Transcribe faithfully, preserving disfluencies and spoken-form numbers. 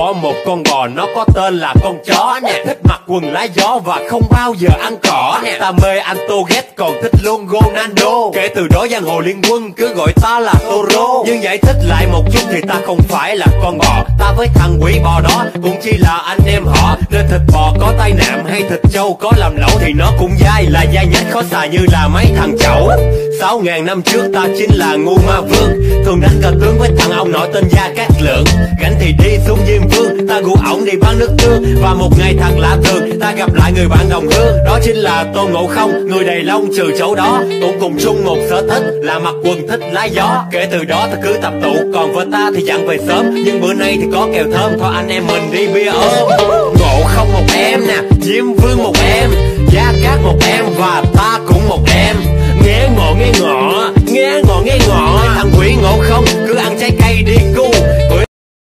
có một con bò nó có tên là con chó nè, thích mặc quần lá gió và không bao giờ ăn cỏ nè. Ta mê anh Tô ghét còn thích luôn Ronaldo. Kể từ đó giang hồ liên quân cứ gọi ta là Toro. Nhưng giải thích lại một chút thì ta không phải là con bò. Ta với thằng quỷ bò đó cũng chỉ là anh em họ. Nên thịt bò có tai nạn hay thịt trâu có làm lẩu thì nó cũng dai, là dai nhách khó xài như là mấy thằng chẩu. Sáu ngàn năm trước ta chính là ngu ma vương, thường đánh cờ tướng với thằng ông nội tên Gia Cát Lượng. Gánh thì đi xuống Diêm Vương, ta gu ổng đi bán nước tương. Và một ngày thật lạ thường, ta gặp lại người bạn đồng hương. Đó chính là Tôn Ngộ Không, người đầy lông trừ chỗ đó. Cũng cùng chung một sở thích là mặc quần thích lá gió. Kể từ đó ta cứ tập tụ, còn vợ ta thì dặn về sớm. Nhưng bữa nay thì có kèo thơm, thôi anh em mình đi bia ôm. Ngộ Không một em nè, Diêm Vương một em, Gia Cát một em và ta cũng một em. Nghe ngộ nghe ngọ, nghe ngọ nghe ngọ, thằng quỷ Ngộ Không